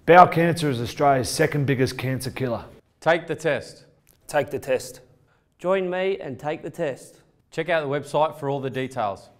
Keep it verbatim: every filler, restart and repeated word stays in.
Bowel cancer is Australia's second biggest cancer killer. Take the test. Take the test. Join me and take the test. Check out the website for all the details.